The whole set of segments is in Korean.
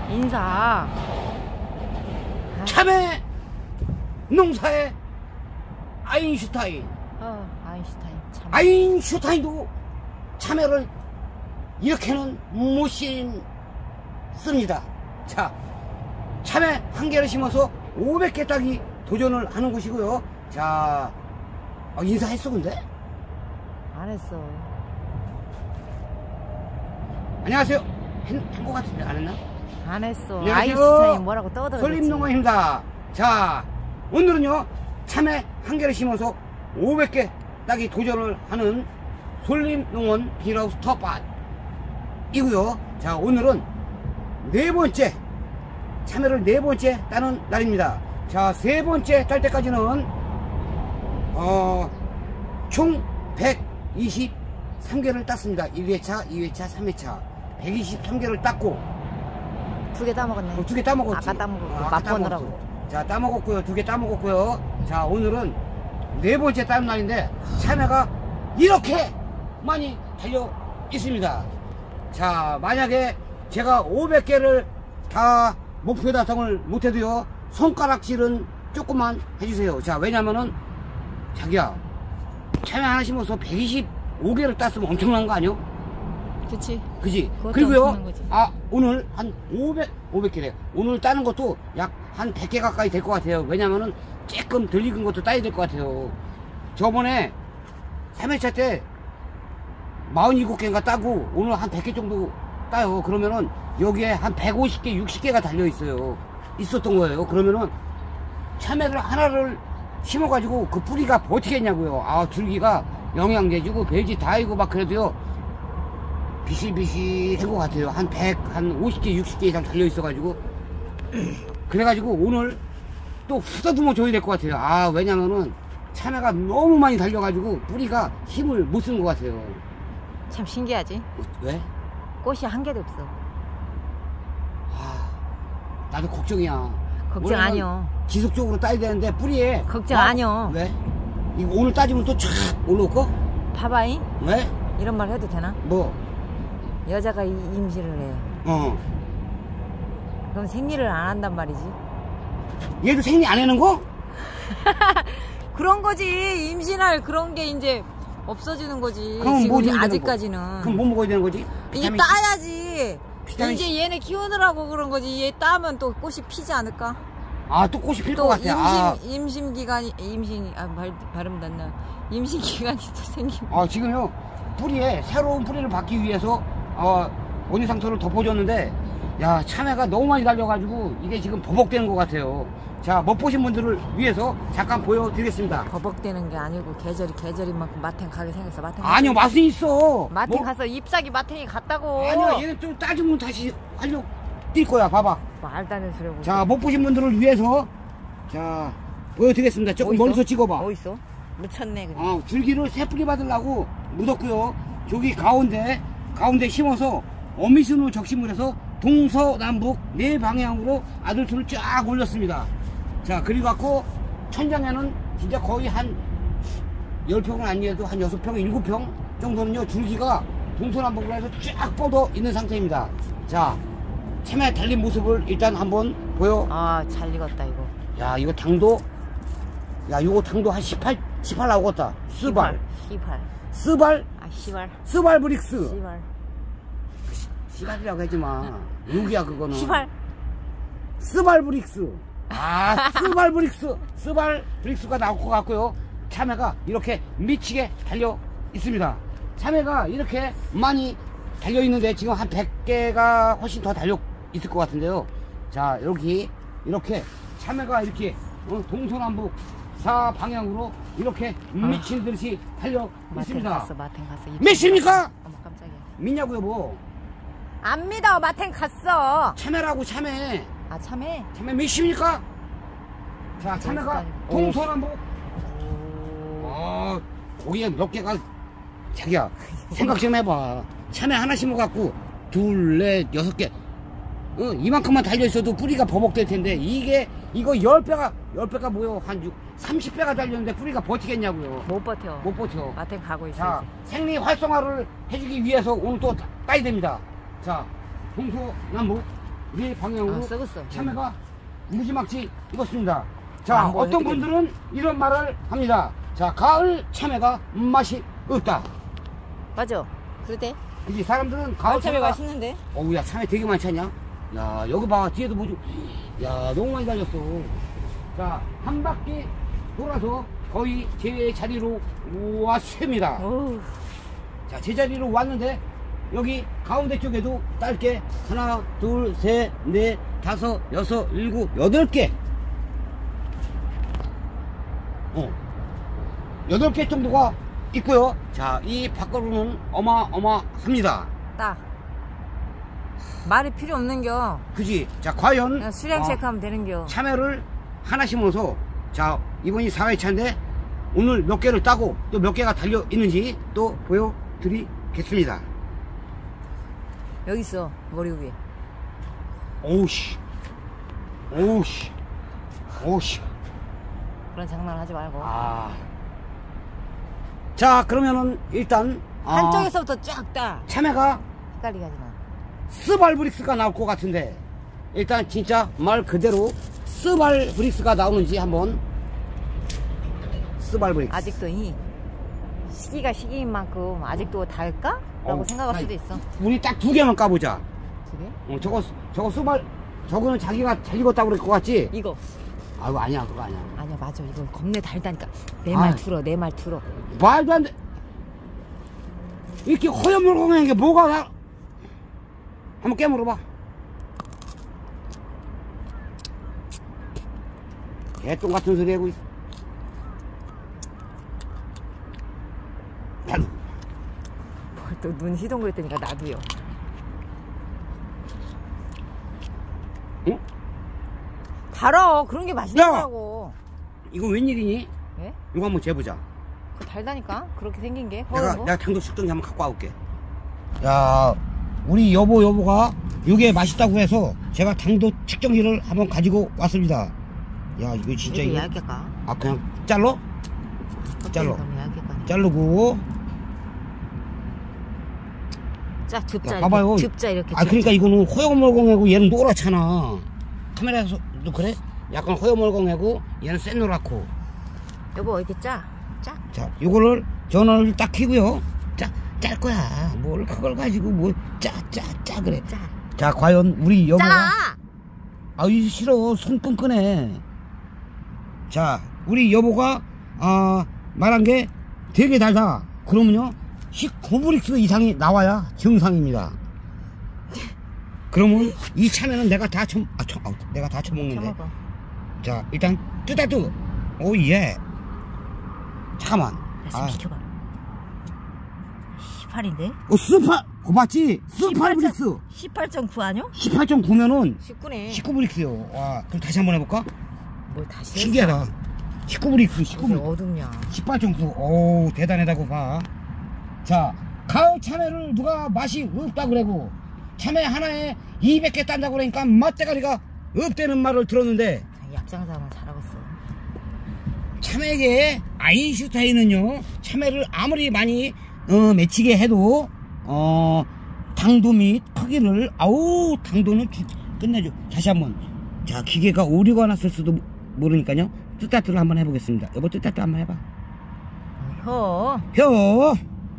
인사. 참외 농사의 아인슈타인. 아인슈타인. 참. 아인슈타인도 참외를 이렇게는 못 심습니다. 자, 참외 한 개를 심어서 500개 따기 도전을 하는 곳이고요. 자, 인사했어 근데? 안 했어. 안녕하세요. 한 거 같은데 안 했나? 안 했어. 안녕하세요. 아인슈타인 뭐라고 떠들어. 솔림농원입니다. 자, 오늘은요 참외 한 개를 심어서 500개 따기 도전을 하는 솔림농원 비닐하우스 텃밭이고요. 자, 오늘은 네 번째 참외를 네 번째 따는 날입니다. 자, 세 번째 딸 때까지는 총 123개를 땄습니다. 1회차, 2회차, 3회차 123개를 땄고 2개 따먹었네. 2개 따먹었지. 아까 따먹었고 아까 맛보느라고. 자, 따먹었고요. 2개 따먹었고요. 자, 오늘은 네 번째 따는 날인데 참외가 이렇게 많이 달려 있습니다. 자, 만약에 제가 500개를 다 목표 달성을 못해도요 손가락질은 조금만 해주세요. 자, 왜냐면은 자기야 참외 하나 심어서 125개를 땄으면 엄청난 거 아니요? 그치. 그지? 그것도 그리고요 엄청난 거지. 오늘 한 500개래. 오늘 따는 것도 약 한 100개 가까이 될 것 같아요. 왜냐면은 조금 덜 익은 것도 따야 될 것 같아요. 저번에 3회차 때 47개인가 따고 오늘 한 100개 정도 따요. 그러면은 여기에 한 150개 60개가 달려 있었던 거예요. 그러면은 참외를 하나를 심어 가지고 그 뿌리가 버티겠냐고요. 줄기가 영양제 주고 배지 다이고 막 그래도요 비실비실한 것 같아요. 한 50개 60개 이상 달려 있어 가지고 그래가지고 오늘 또 후다듬어 줘야 될 것 같아요. 왜냐면은 참외가 너무 많이 달려가지고 뿌리가 힘을 못 쓰는 것 같아요. 참 신기하지. 왜? 꽃이 한 개도 없어. 나도 걱정이야. 걱정 아니요. 지속적으로 따야 되는데 뿌리에 걱정 아니요. 왜? 이거 오늘 따지면 또 쫙 올라올 거? 봐봐잉. 왜? 이런 말 해도 되나? 뭐? 여자가 임신을 해. 그럼 생리를 안 한단 말이지. 얘도 생리 안 하는 거? 그런 거지. 임신할 그런 게 이제 없어지는 거지. 그럼 뭐 지금 해야 되는 아직까지는. 그럼 뭐 먹어야 되는 거지? 이게 따야지. 비타민 이제 C. 얘네 키우느라고 그런 거지. 얘 따면 또 꽃이 피지 않을까? 또 꽃이 필 것 또 같아. 임신 기간이 발음 닿나? 임신 기간이 또 생기면. 지금요 뿌리에 새로운 뿌리를 받기 위해서 원유 상토를 덮어줬는데 야, 참외가 너무 많이 달려가지고 이게 지금 버벅대는 것 같아요. 자, 못 보신 분들을 위해서 잠깐 보여드리겠습니다. 버벅대는 게 아니고 계절인 만큼 마탱 가게 생겼어. 마탱 아니요, 맛은 있어. 마탱 가서 잎사귀 마탱이 갔다고. 아니요, 얘는 좀 따지면 다시 활력 뛸 거야. 봐봐. 말도 안 되는 소리 하고. 자, 못 보신 분들을 위해서 자 보여드리겠습니다. 조금 멀리서 찍어봐. 어딨어? 묻혔네 그냥. 줄기를 새뿌리 받으려고 묻었고요. 저기 가운데 심어서 어미순으로 적심을 해서 동서남북 네 방향으로 아들수를 쫙 올렸습니다. 자, 그리고 갖고 천장에는 진짜 거의 한 10평은 아니어도 한 6평, 7평 정도는요 줄기가 동서남북으로 해서 쫙 뻗어 있는 상태입니다. 자, 참외 달린 모습을 일단 한번 보여. 잘 익었다 이거. 야, 이거 당도 한 18 나오겠다. 스발 시발 브릭스. 시발이라고 하지마. 욕이야 그거는. 스발 브릭스. 스발 브릭스가 나올 것 같고요. 참외가 이렇게 미치게 달려 있습니다. 참외가 이렇게 많이 달려 있는데 지금 한 100개가 훨씬 더 달려 있을 것 같은데요. 자, 이렇게 참외가 이렇게 동서남북 4방향으로 이렇게 미친 듯이 달려 있습니다. 마탱 갔어. 믿습니까? 어머 깜짝이야. 믿냐고요 뭐? 안 믿어. 마탱 갔어. 참외라고 참외. 참외. 참외 믿습니까? 자, 참외가 동서남북. 거기에 몇 개가 자기야 생각 좀 해봐. 참외 하나 심어갖고 둘, 넷, 6개 이만큼만 달려있어도 뿌리가 버벅될 텐데 이거 10배가 뭐요? 한 30배가 달렸는데 뿌리가 버티겠냐고요. 못 버텨. 마탱 가고 있어. 자, 생리 활성화를 해주기 위해서 오늘 또 따야 됩니다. 자, 동서남북 네 방향으로 아, 썩었어. 참외가 무지막지 익었습니다. 안 자, 보여, 어떤 어떡해. 분들은 이런 말을 합니다. 자, 가을 참외가 맛이 없다. 맞아. 그러대. 그지? 사람들은 가을 참외 참외가 맛있는데. 어우, 야, 참외 되게 많지 않냐? 야, 여기 봐. 뒤에도 뭐지? 야, 너무 많이 달렸어. 자, 한 바퀴 돌아서 거의 제 자리로 왔습니다. 어우. 자, 제자리로 왔는데 여기 가운데 쪽에도 딸게 하나, 둘, 셋, 넷, 다섯, 여섯, 일곱, 8개. 8개 정도가 있고요. 자, 이 밖으로는 어마어마합니다. 딱. 말이 필요 없는겨. 그지? 자, 과연 그냥 수량 체크하면 되는겨. 참외를 하나 심어서 자, 이번이 4회차인데 오늘 몇 개를 따고 또 몇 개가 달려 있는지 또 보여드리겠습니다. 여기 있어. 머리 위에. 오우씨, 오우씨, 오우씨. 그런 장난 하지 말고. 아. 자, 그러면은 일단 한쪽에서부터 쫙 따. 참외가 헷갈리게 하지 마. 스발브릭스가 나올 것 같은데 일단 진짜 말 그대로 스발브릭스가 나오는지 한번. 스발브릭스. 아직도 이 시기가 시기인 만큼 아직도 달까? 라고 생각할 수도 있어. 우리 딱 2개만 까보자. 2개? 저거 스발, 저거는 자기가 잘 익었다고 그럴 것 같지? 이거. 아유, 아니야, 그거 아니야. 아니야, 맞아. 이거 겁내 달다니까. 내 말 아이. 들어, 내 말 들어. 말도 안 돼. 이렇게 허여멀건한 게 뭐가 나. 한번 깨물어봐. 개똥 같은 소리 하고 있어. 나도. 또 눈 희동그랬다니까 나도요. 응? 달아. 그런 게 맛있다고. 이거 웬일이니? 왜? 이거 한번 재보자. 그거 달다니까? 그렇게 생긴 게. 내가 당도 측정기 한번 갖고 와볼게. 야, 우리 여보가 이게 맛있다고 해서 제가 당도 측정기를 한번 가지고 왔습니다. 야, 이거 진짜 이게 이거. 얇게 까. 아, 그냥 잘라? 잘라. 너무 얇게 까네. 자르고. 자, 줍자. 야, 봐봐요. 줍자 이렇게. 아, 그러니까 이거는 허여멀건하고 얘는 노랗잖아. 카메라에서도 그래? 약간 허여멀건하고 얘는 샛노랗고. 여보, 이렇게 짜. 짜. 자, 요거를 전원을 딱 켜고요. 짤 거야. 뭘 그걸 가지고 뭐 짜 그래. 짜. 자, 과연 우리 여보가. 짜! 아유, 싫어. 손 끈끈해. 자, 우리 여보가 말한 게 되게 달다. 그러면요 19브릭스 이상이 나와야 정상입니다. 그러면 이 참외는 내가 다 내가 다 처먹는데. 처먹어. 자, 일단 뚜따뚜. 오, 예. 잠깐만. 야, 시켜봐. 18인데? 스파 그거 맞지? 스파브릭스 18.9 아니요? 18.9면은 19네. 19브릭스요. 와, 그럼 다시 한번 해볼까? 뭘 다시 신기하다. 19브릭스, 19브릭스. 어둡냐. 18.9. 오, 대단하다고 봐. 자, 가을 참외를 누가 맛이 없다 그래고 참외 하나에 200개 딴다고 그러니까 맛대가리가 없다는 말을 들었는데 약장사만 잘하고 있어. 참외계의 아인슈타인은요 참외를 아무리 많이 맺히게 해도 당도 및 크기를 당도는 끝내줘. 다시 한번. 자, 기계가 오류가 났을 수도 모르니까요 뜻따뜻을 한번 해보겠습니다. 여보, 뜻따뜻 한번 해봐. 혀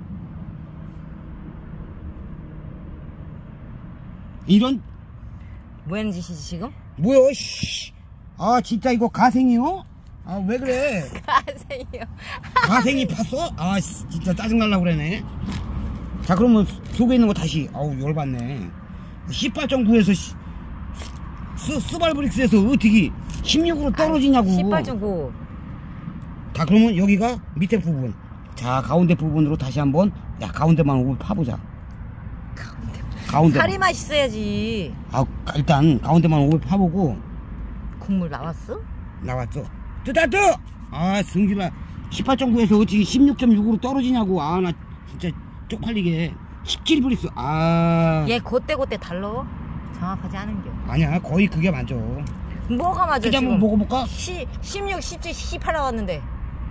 이런 뭐하는 짓이지 지금? 뭐야, 씨. 아, 진짜 이거 가생이요? 아, 왜 그래? 가생이요. 가생이 팠어? 아, 진짜 짜증날라고 그러네. 자, 그러면 속에 있는 거 다시. 아우, 열받네. 18.9에서 스발브릭스에서 어떻게 16으로 떨어지냐고. 18.9. 자, 그러면 여기가 밑에 부분. 자, 가운데 부분으로 다시 한번. 야, 가운데만 오고 파보자. 가운데. 살이 맛있어야지. 아, 일단 가운데만 오고 파보고. 국물 나왔어? 나왔죠. 뜨따뜨! 아, 승질나. 18.9에서 어떻게 16.6으로 떨어지냐고. 아, 나 진짜 쪽팔리게. 17브릭스. 아. 얘 그때 달러? 정확하지 않은겨. 아니야, 거의 그게 맞아. 뭐가 맞아 그냥 지금? 한번 먹어볼까? 16, 17, 18 나왔는데.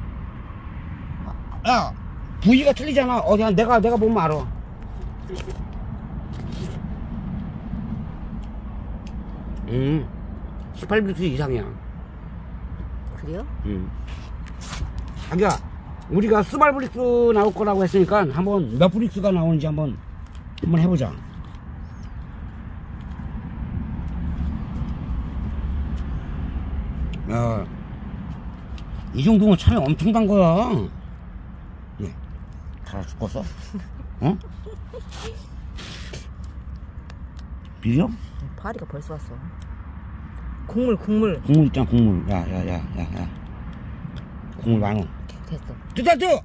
야, 부위가 틀리잖아. 어디야, 내가 보면 알아. 18브릭스 이상이야. 그래요? 자기야, 우리가 스발브릭스 나올 거라고 했으니까 한번 몇 브릭스가 나오는지 한번 해보자. 야, 이 정도면 참에 엄청 단 거야. 네, 달아 죽겠어? 어? 비려? 파리가 벌써 왔어. 국물. 국물 있잖아, 국물. 야. 국물 많어. 됐어. 뜨!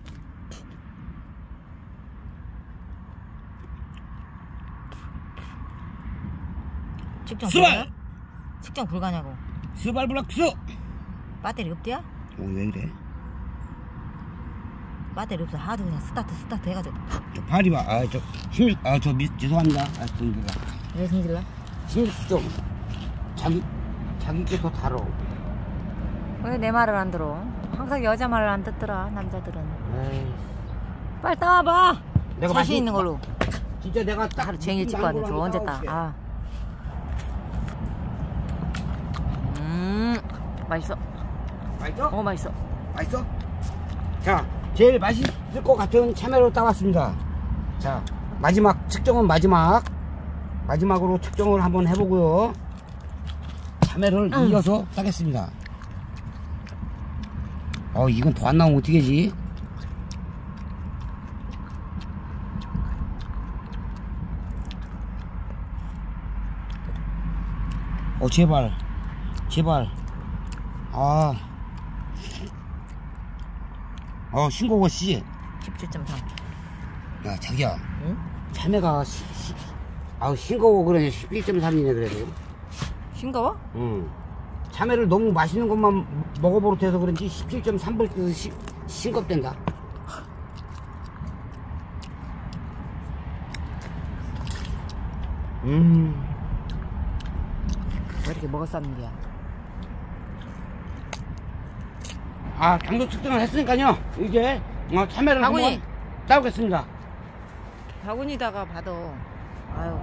측정 스발! 불가냐? 측정 불가냐고. 스발브락스! 배터리 없대야? 왜 이래? 배터리 없어. 하도 그냥 스타트 해가지고. 저 발이 봐. 죄송합니다. 성질라. 왜 성질나? 신경 좀. 자기께 더 다뤄. 왜 내 말을 안 들어? 항상 여자 말을 안 듣더라, 남자들은. 에이. 빨리 따와봐! 내가 자신 있는 걸로. 진짜 내가 딱 하루 종일 찍고 왔는데 저 언제 따? 아. 맛있어. 맛있어? 맛있어. 맛있어? 자, 제일 맛있을 것 같은 참외로 따왔습니다. 자, 마지막 측정은 마지막으로 측정을 한번 해보고요. 참외를 이어서 따겠습니다. 이건 더 안 나오면 어떡하지? 제발. 싱거워, 씨. 17.3. 야, 자기야. 응? 참외가 싱거워, 그래. 11.3이네, 그래도. 싱거워? 응. 참외를 너무 맛있는 것만 먹어버릇해서 그런지 17.3볼 싱겁댄다. 왜 이렇게 먹었었는 거야? 당도 측정을 했으니까요. 이제 참외를 바구니. 한번 따오겠습니다. 바구니다가 받아. 아유.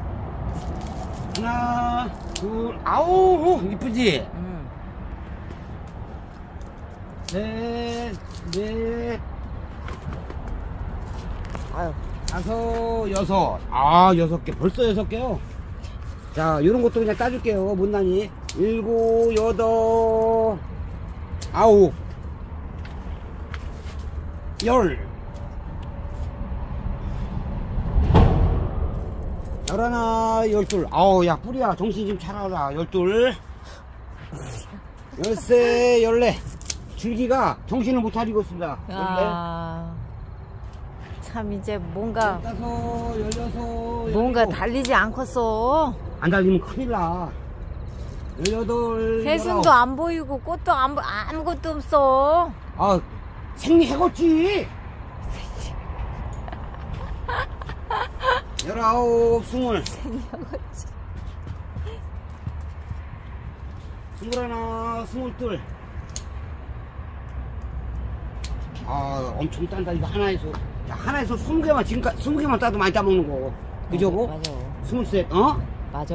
하나, 둘, 아우, 이쁘지? 넷, 아유. 다섯, 여섯. 6개. 벌써 6개요. 자, 요런 것도 그냥 따줄게요. 못난이. 7, 8, 9, 10. 11, 12. 야, 뿌리야. 정신 좀 차려라. 12. 13, 14. 줄기가 정신을 못 차리고 있습니다. 야. 참 이제 뭔가 15, 16. 뭔가 달리지 않겠어. 안 달리면 큰일 나. 18. 새순도 안 보이고 꽃도 아무것도 없어. 생리해겠지. 19, 20. 생겨겠지. 21, 22. 엄청 딴다. 이거 하나에서 20개만, 지금까지 20개만 따도 많이 따먹는 거. 그죠? 맞아. 23, 맞아.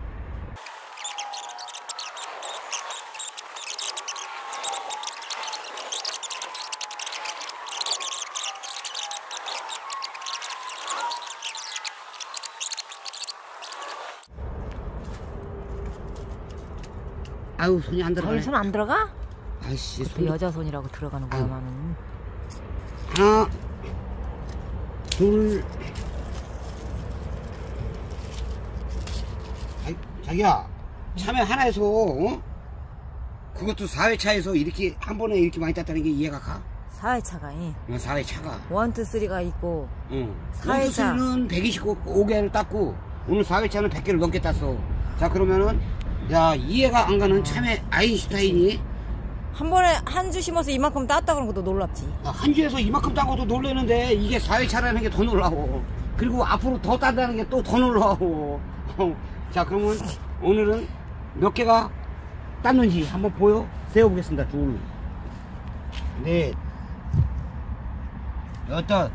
손이 안 들어가네. 손 안 들어가? 아이씨, 그 여자 손이라고 들어가는 거야, 나는. 하나, 둘. 자기야, 참외 하나에서, 그것도 4회차에서 이렇게, 한 번에 이렇게 많이 땄다는 게 이해가 가? 4회차가, 4회차가. 1, 2, 3가 있고, 4회차. 1, 2, 3는 125개를 땄고, 오늘 4회차는 100개를 넘게 땄어. 자, 그러면은, 이해가 안 가는 참외 아인슈타인이, 한 번에 한 주 심어서 이만큼 땄다 그런 것도 놀랍지. 한 주에서 이만큼 딴 것도 놀라는데 이게 4회차라는 게 더 놀라워. 그리고 앞으로 더 딴다는 게 또 더 놀라워. 자, 그러면 오늘은 몇 개가 땄는지 한번 세어보겠습니다. 둘, 넷, 여덟,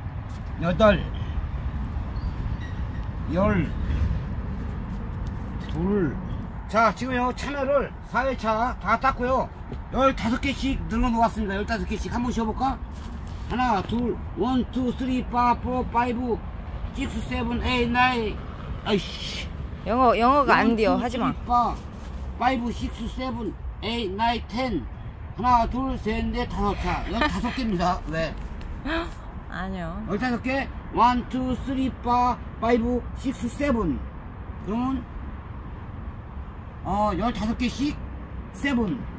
열, 둘. 자, 지금요, 참외를 4회차 다 땄고요. 15개씩 늘어 놓았습니다. 15개씩 한번 쉬어볼까? 하나, 둘, 1, 2, 3, 4, 5, 5, 6, 7, 8, 9. 아이씨. 영어가 안 돼요. 하지 마. 5, 6, 7, 8, 9, 10. 하나, 둘, 셋, 넷, 다섯. 자, 15개입니다. 왜? 아니요. 15개. 1, 2, 3, 4, 5, 6, 7. 그러면 15개씩 7.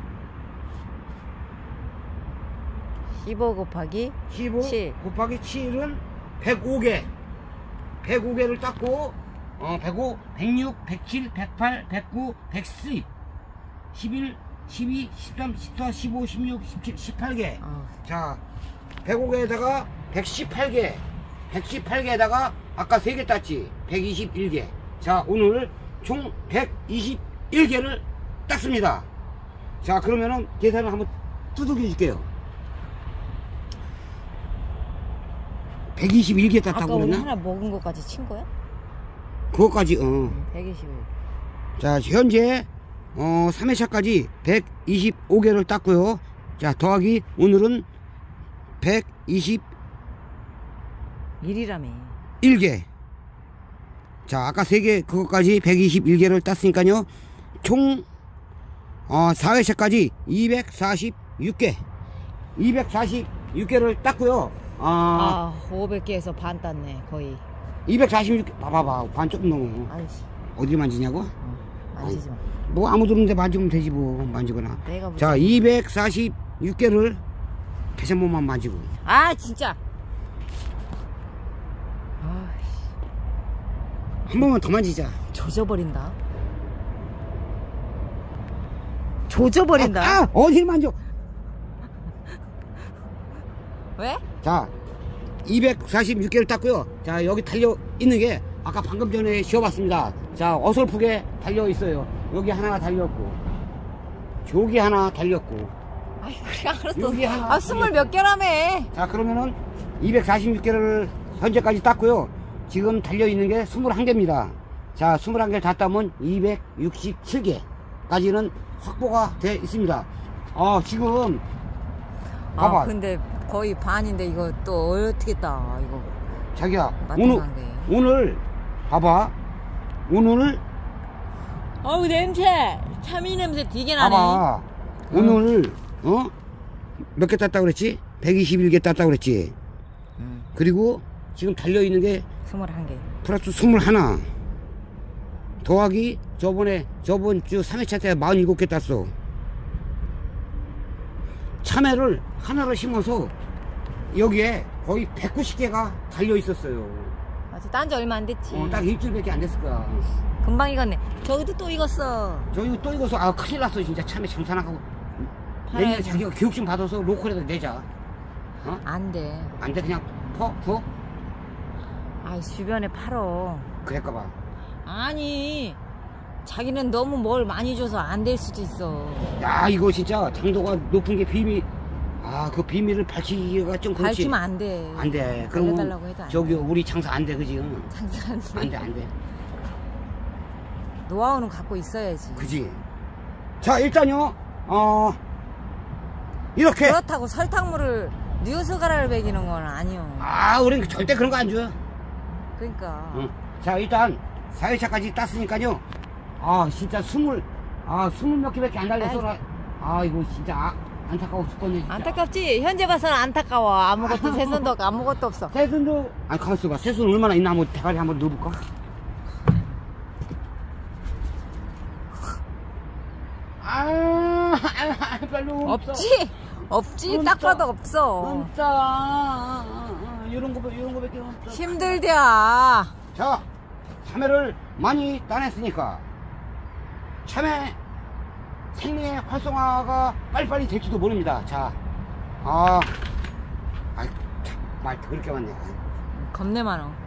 15 곱하기 15 7. 곱하기 7은 105개. 105개를 땄고 105, 106, 107, 108, 109, 110, 11, 12, 13, 14, 15, 16, 17, 18개. 자, 105개에다가 118개. 118개에다가 아까 3개 땄지. 121개. 자, 오늘 총 121개를 땄습니다. 자, 그러면은 계산을 한번 두들겨 줄게요. 121개 땄다고 아까 우리 그랬나? 하나 먹은 것까지 친 거야? 그거까지 121. 자, 현재 3회차까지 125개를 땄고요. 자, 더하기 오늘은 1이라며. 1개. 자, 아까 3개 그것까지 121개를 땄으니까요. 총 4회차까지 246개. 246개를 땄고요. 500개에서 반 땄네, 거의. 246개. 봐봐봐. 반 조금 넘어. 아이씨. 어디 만지냐고? 만지지 마. 뭐 아무도 없는데 만지면 되지 뭐. 만지거나. 내가 자, 246개를 다시 한 번만 만지고. 진짜. 한 번만 더 만지자. 조져버린다. 조져버린다. 어딜 만져? 왜? 자, 246개를 땄고요. 자, 여기 달려 있는 게 아까 방금 전에 쉬어봤습니다. 자, 어설프게 달려 있어요. 여기 하나 달렸고, 저기 하나 달렸고. 아이, 그래, 알았어. 여기 하나 20 몇 개라며. 자, 그러면은 246개를 현재까지 땄고요. 지금 달려 있는 게 21개입니다. 자, 21개를 다 따면 267개까지는 확보가 돼 있습니다. 지금 봐봐. 근데 거의 반인데 이거 또 어떻게 따, 이거. 자기야, 마땅한데. 오늘 봐봐. 오늘 어우, 냄새. 참이 냄새 되게 나네. 봐봐. 오늘 몇 개 땄다고 그랬지? 121개 땄다고 그랬지? 그리고 지금 달려있는 게 21개. 플러스 21 더하기 저번 주 3회차 때 47개 땄어. 참외를 하나를 심어서 여기에 거의 190개가 달려있었어요. 맞아, 딴지 얼마 안 됐지. 딱 일주일밖에 안 됐을 거야. 금방 익었네. 저기도 또 익었어. 저기 또 익어서 큰일 났어. 진짜 참외 장사 나가고. 내년에 자기가 교육 좀 받아서 로컬에다 내자. 안 돼. 안 돼. 그냥 구워? 주변에 팔어. 그럴까봐. 아니, 자기는 너무 뭘 많이 줘서 안 될 수도 있어. 야, 이거 진짜 당도가 높은 게 비밀. 그 비밀을 밝히기가 좀 그렇지. 밝히면 안 돼. 안 돼. 알려달라고 해도 안 저기 돼. 우리 장사 안 돼, 그지? 장사 안 돼. 안 돼, 안 돼. 노하우는 갖고 있어야지. 그지? 자, 일단요, 이렇게. 그렇다고 설탕물을 뉴스가라를 먹이는 건 아니요. 우린 절대 그런 거 안 줘. 그러니까. 자, 일단 4회차까지 땄으니까요. 진짜 20 몇 개밖에 안 달렸어. 이거 진짜 안타까워 죽겠네. 진짜. 안타깝지? 현재 봐서는 안타까워. 아무것도 새손도 없고 아무것도 없어. 새순도 가만있어 봐. 새순 얼마나 있나 한번 대가리 한번 넣어볼까? 별로 없지? 없지? 딱 봐도 없어. 진짜 이런 거밖에 없어. 힘들대야. 자, 참외를 많이 따냈으니까 참외 생명의 활성화가 빨리빨리 될지도 모릅니다. 자, 말 그렇게 많네. 겁내 많어.